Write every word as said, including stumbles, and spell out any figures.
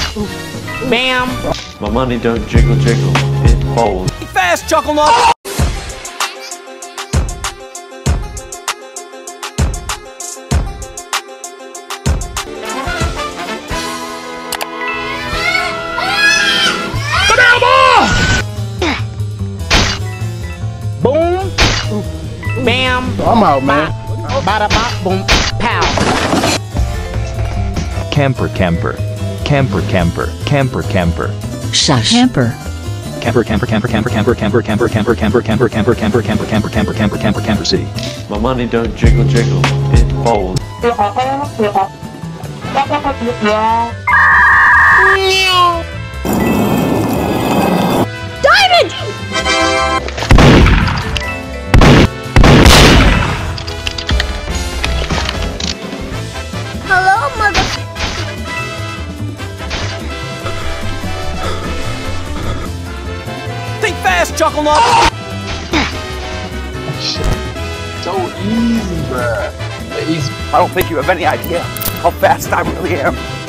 Bam! My money don't jiggle jiggle, it folds. Fast, Chuckle Nut! Boom. Bam! I'm out, man. Bada bop, boom, pow! Camper, camper. Camper, camper. Camper, camper. Shush. Camper. Camper, camper, camper, camper, camper, camper, camper, camper, camper, camper, camper, camper, camper, camper, camper, camper, camper, camper, C. My money don't jiggle jiggle, it folds. Diamond! Hello, mother. Think fast, Chuckle Nut! So easy, bruh. Easy. I don't think you have any idea how fast I really am.